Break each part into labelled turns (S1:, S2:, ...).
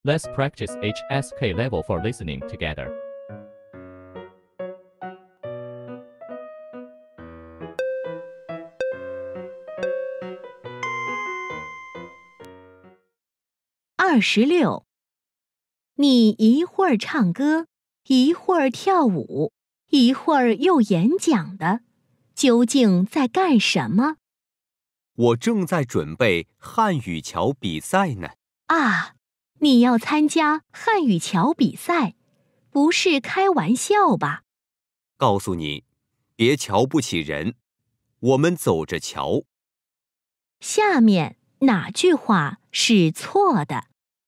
S1: Let's practice HSK level for listening together.
S2: 26. 你一会儿唱歌，一会儿跳舞，一会儿又演讲的，究竟在干什么？
S3: 我正在准备汉语桥比赛呢。
S2: 啊，你要参加汉语桥比赛，不是开玩笑吧？
S3: 告诉你，别瞧不起人，我们走着瞧。
S2: 下面哪句话是错的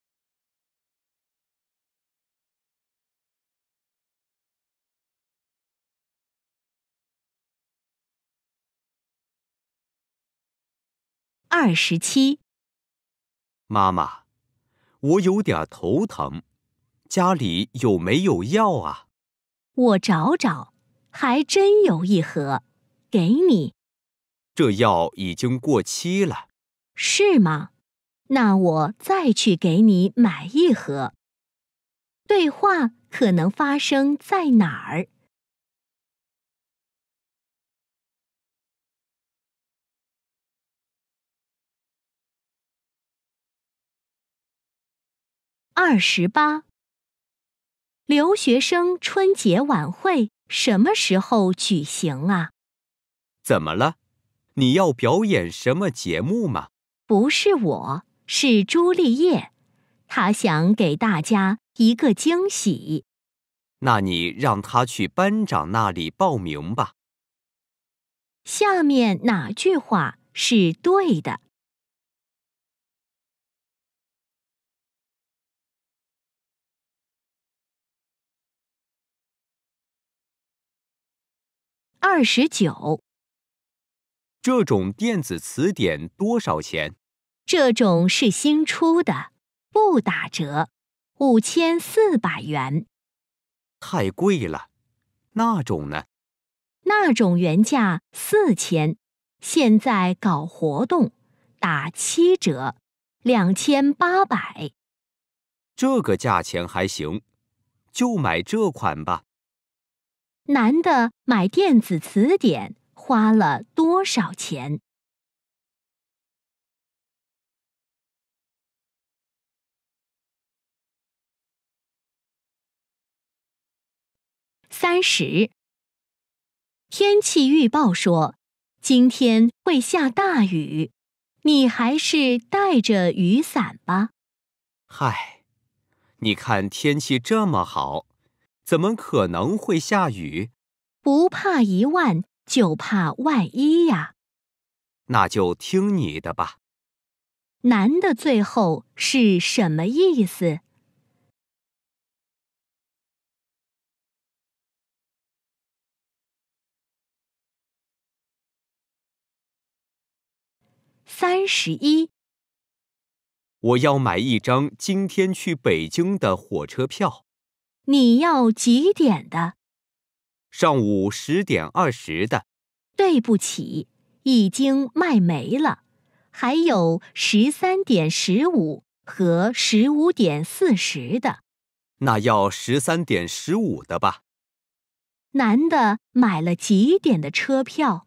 S2: ？27.
S3: 妈妈，我有点头疼，家里有没有药啊？
S2: 我找找，还真有一盒，给你。
S3: 这药已经过期了。
S2: 是吗？那我再去给你买一盒。对话可能发生在哪儿？28. 留学生春节晚会什么时候举行啊？
S3: 怎么了？你要表演什么节目吗？
S2: 不是我，是朱丽叶，她想给大家一个惊喜。
S3: 那你让她去班长那里报名吧。
S2: 下面哪句话是对的？29.
S3: 这种电子词典多少钱？
S2: 这种是新出的，不打折，5400元。
S3: 太贵了。那种呢？
S2: 那种原价4000，现在搞活动，打7折，2800。
S3: 这个价钱还行，就买这款吧。
S2: 男的买电子词典花了多少钱？30. 天气预报说，今天会下大雨，你还是带着雨伞吧。
S3: 嗨，你看天气这么好，怎么可能会下雨？
S2: 不怕一万，就怕万一呀。
S3: 那就听你的吧。
S2: 男的最后是什么意思？31.
S3: 我要买一张今天去北京的火车票。
S2: 你要几点的？
S3: 上午10点20的。
S2: 对不起，已经卖没了，还有13点15和15点40的。
S3: 那要13点15的吧。
S2: 男的买了几点的车票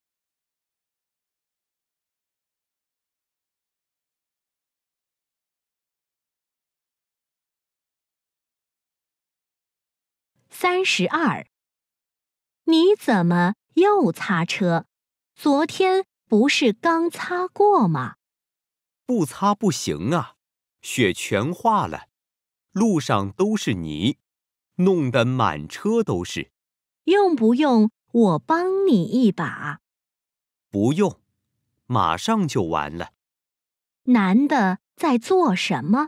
S2: ？32. 你怎么又擦车？昨天不是刚擦过吗？
S3: 不擦不行啊，雪全化了，路上都是泥，弄得满车都是。
S2: 用不用我帮你一把？
S3: 不用，马上就完了。
S2: 男的在做什么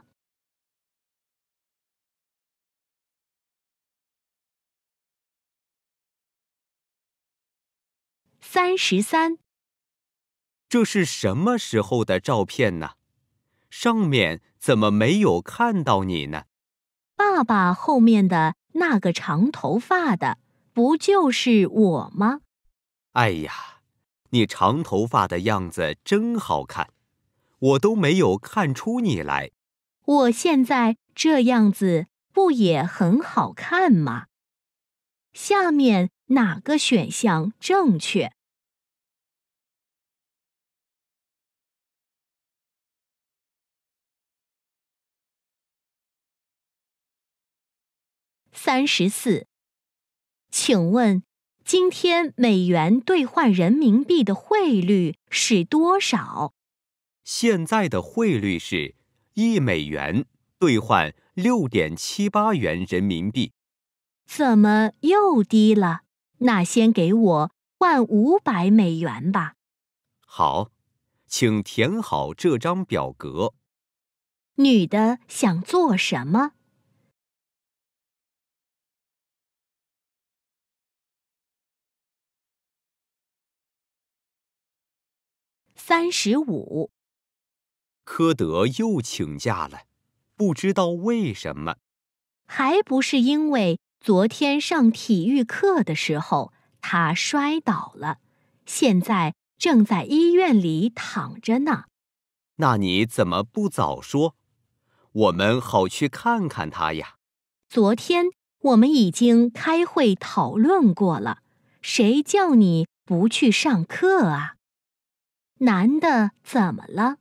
S2: ？33.
S3: 这是什么时候的照片呢？上面怎么没有看到你呢？
S2: 爸爸后面的那个长头发的，不就是我吗？
S3: 哎呀，你长头发的样子真好看，我都没有看出你来。
S2: 我现在这样子不也很好看吗？下面哪个选项正确？34，请问今天美元兑换人民币的汇率是多少？
S3: 现在的汇率是1美元兑换6.78元人民币。
S2: 怎么又低了？那先给我换500美元吧。
S3: 好，请填好这张表格。
S2: 女的想做什么？35，
S3: 科德又请假了，不知道为什么。
S2: 还不是因为昨天上体育课的时候他摔倒了，现在正在医院里躺着呢。
S3: 那你怎么不早说？我们好去看看他呀。
S2: 昨天我们已经开会讨论过了，谁叫你不去上课啊？男的怎么了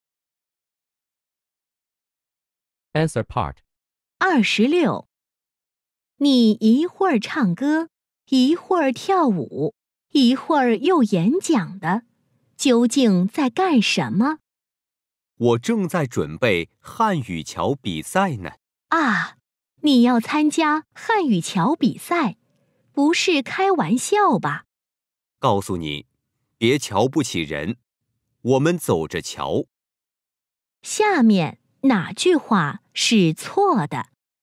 S1: Answer part.
S2: ？26，你一会儿唱歌，一会儿跳舞，一会儿又演讲的，究竟在干什么？
S3: 我正在准备汉语桥比赛呢。
S2: 啊，你要参加汉语桥比赛，不是开玩笑吧？
S3: 告诉你，别瞧不起人，我们走着瞧。
S2: 下面哪句话是错的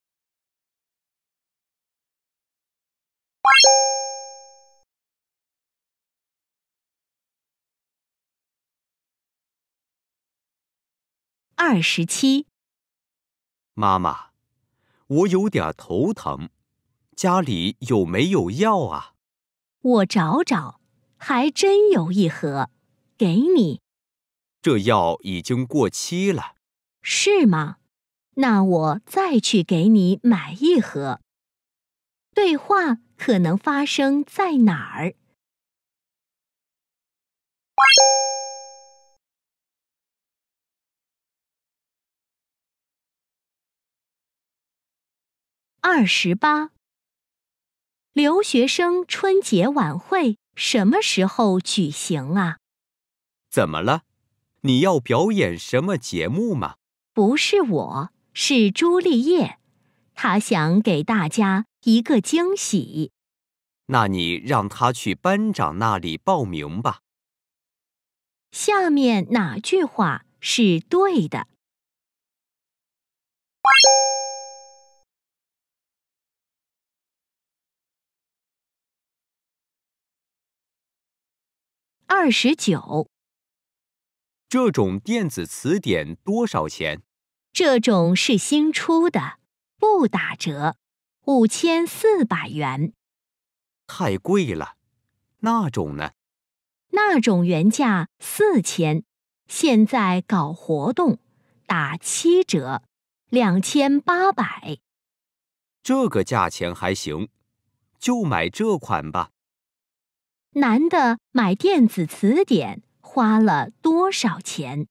S2: ？27，
S3: 妈妈，我有点头疼，家里有没有药啊？
S2: 我找找，还真有一盒，给你。
S3: 这药已经过期了。
S2: 是吗？那我再去给你买一盒。对话可能发生在哪儿？28，留学生春节晚会什么时候举行啊？
S3: 怎么了？你要表演什么节目吗？
S2: 不是我，是朱丽叶，她想给大家一个惊喜。
S3: 那你让他去班长那里报名吧。
S2: 下面哪句话是对的？29，
S3: 这种电子词典多少钱？
S2: 这种是新出的，不打折，5400元。
S3: 太贵了。那种呢？
S2: 那种原价4000，现在搞活动，打7折，2800。
S3: 这个价钱还行，就买这款吧。
S2: 男的买电子词典花了多少钱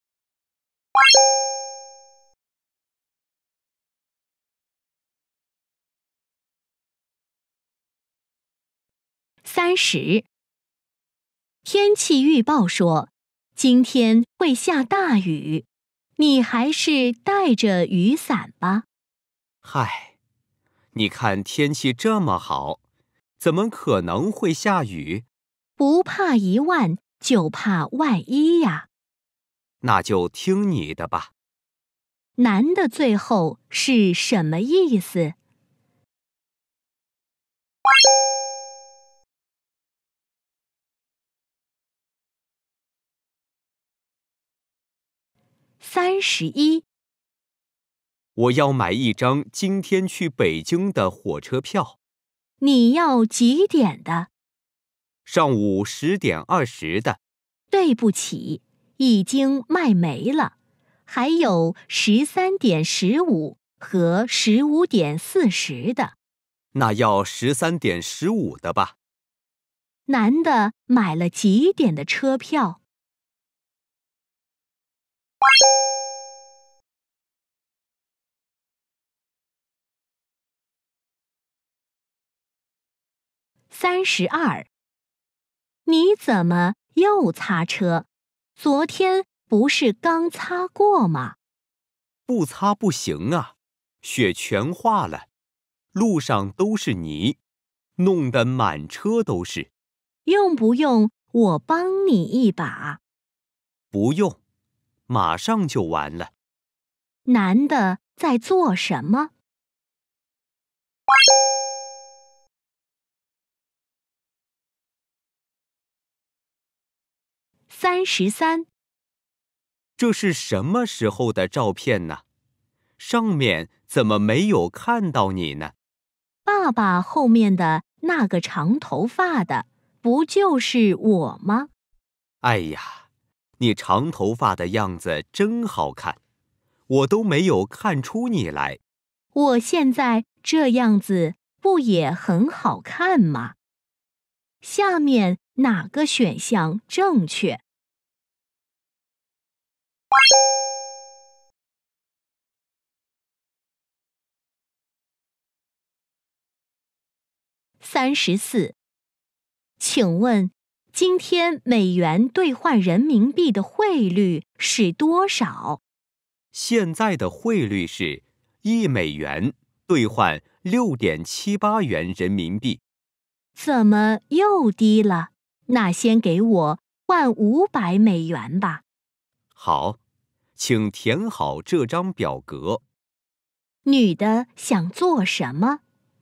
S2: ？30。天气预报说，今天会下大雨，你还是带着雨伞吧。
S3: 嗨，你看天气这么好，怎么可能会下雨？
S2: 不怕一万，就怕万一呀。
S3: 那就听你的吧。
S2: 男的最后是什么意思？31。
S3: 我要买一张今天去北京的火车票。
S2: 你要几点的？
S3: 上午10点20的。
S2: 对不起，已经卖没了，还有13点15 和15:40的。
S3: 那要13:15的吧？
S2: 男的买了几点的车票？32，你怎么又擦车？昨天不是刚擦过吗？
S3: 不擦不行啊，雪全化了，路上都是泥，弄得满车都是。
S2: 用不用我帮你一把？
S3: 不用，马上就完了。
S2: 男的在做什么？33，
S3: 这是什么时候的照片呢？上面怎么没有看到你呢？
S2: 爸爸后面的那个长头发的，不就是我吗？
S3: 哎呀，你长头发的样子真好看，我都没有看出你来。
S2: 我现在这样子不也很好看吗？下面哪个选项正确？34，请问今天美元兑换人民币的汇率是多少？
S3: 现在的汇率是1美元兑换6.78元人民币。
S2: 怎么又低了？那先给我换500美元吧。
S3: 好，请填好这张表格。
S2: 女的想做什么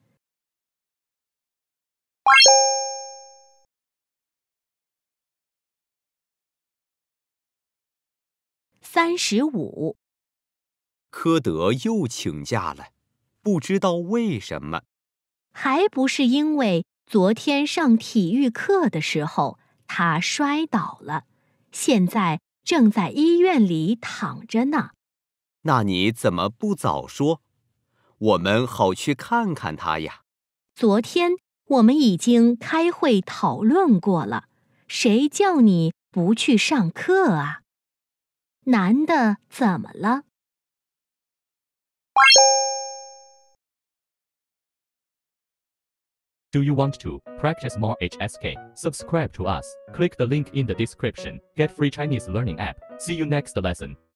S2: ？35，
S3: 科德又请假了，不知道为什么。
S2: 还不是因为昨天上体育课的时候他摔倒了，现在正在医院里躺着呢。
S3: 那你怎么不早说？我们好去看看他呀。
S2: 昨天我们已经开会讨论过了，谁叫你不去上课啊？男的怎么了
S1: Do you want to practice more HSK? Subscribe to us. Click the link in the description. Get free Chinese learning app. See you next lesson.